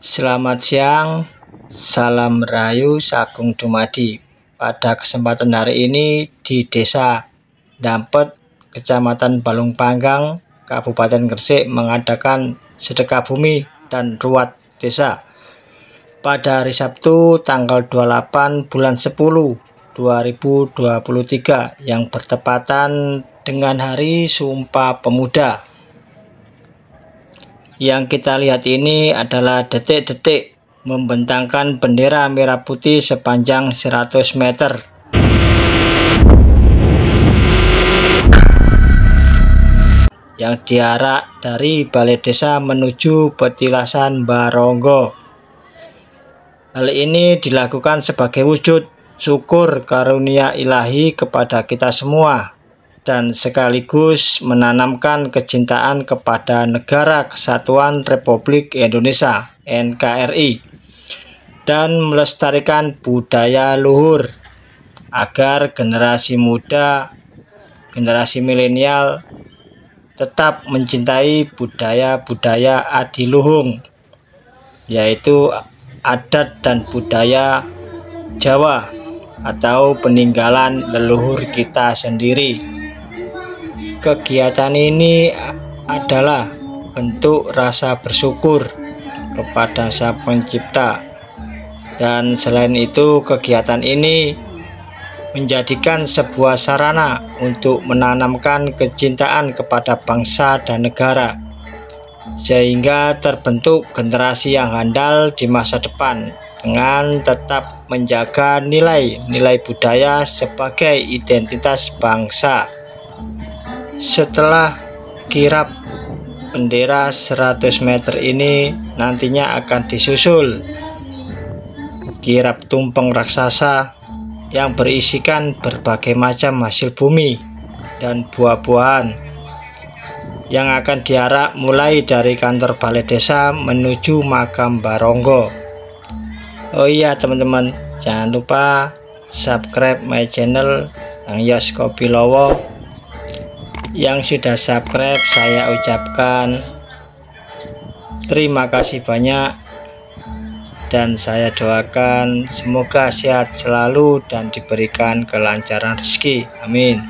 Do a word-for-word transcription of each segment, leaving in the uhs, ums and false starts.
Selamat siang, salam rahayu sagung dumadi. Pada kesempatan hari ini di Desa Dampet, Kecamatan Balung Panggang, Kabupaten Gresik mengadakan sedekah bumi dan ruat desa pada hari Sabtu tanggal dua puluh delapan bulan sepuluh dua ribu dua puluh tiga yang bertepatan dengan Hari Sumpah Pemuda. Yang kita lihat ini adalah detik-detik membentangkan bendera merah putih sepanjang seratus meter. Yang diarak dari balai desa menuju petilasan Baronggo. Hal ini dilakukan sebagai wujud syukur karunia ilahi kepada kita semua, dan sekaligus menanamkan kecintaan kepada Negara Kesatuan Republik Indonesia N K R I dan melestarikan budaya luhur agar generasi muda, generasi milenial tetap mencintai budaya-budaya adiluhung, yaitu adat dan budaya Jawa atau peninggalan leluhur kita sendiri. Kegiatan ini adalah bentuk rasa bersyukur kepada Sang Pencipta, dan selain itu kegiatan ini menjadikan sebuah sarana untuk menanamkan kecintaan kepada bangsa dan negara, sehingga terbentuk generasi yang handal di masa depan dengan tetap menjaga nilai-nilai budaya sebagai identitas bangsa. Setelah kirap bendera seratus meter ini nantinya akan disusul kirap tumpeng raksasa yang berisikan berbagai macam hasil bumi dan buah-buahan yang akan diarak mulai dari kantor balai desa menuju makam Baronggo. Oh iya teman-teman, jangan lupa subscribe my channel Bang Yos Kopilowo. Yang sudah subscribe saya ucapkan terima kasih banyak, dan saya doakan semoga sehat selalu dan diberikan kelancaran rezeki, amin.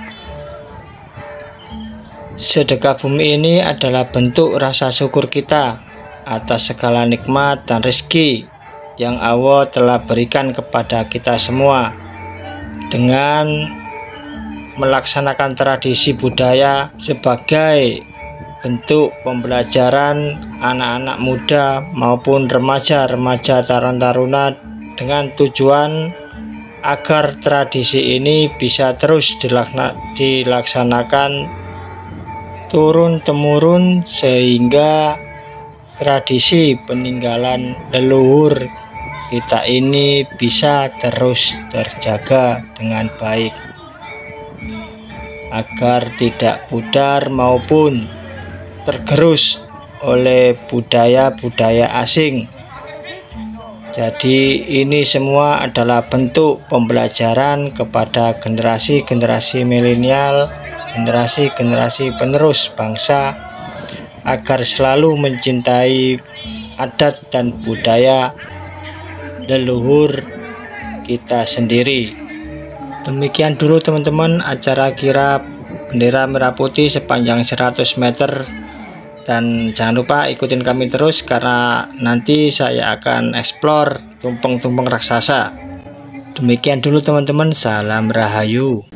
Sedekah bumi ini adalah bentuk rasa syukur kita atas segala nikmat dan rezeki yang Allah telah berikan kepada kita semua, dengan melaksanakan tradisi budaya sebagai bentuk pembelajaran anak-anak muda maupun remaja-remaja taruna dengan tujuan agar tradisi ini bisa terus dilaksanakan turun-temurun, sehingga tradisi peninggalan leluhur kita ini bisa terus terjaga dengan baik, agar tidak pudar maupun tergerus oleh budaya-budaya asing. Jadi ini semua adalah bentuk pembelajaran kepada generasi-generasi milenial, generasi-generasi penerus bangsa, agar selalu mencintai adat dan budaya leluhur kita sendiri. Demikian dulu teman-teman acara kirap bendera merah putih sepanjang seratus meter, dan jangan lupa ikutin kami terus karena nanti saya akan eksplor tumpeng-tumpeng raksasa. Demikian dulu teman-teman, salam rahayu.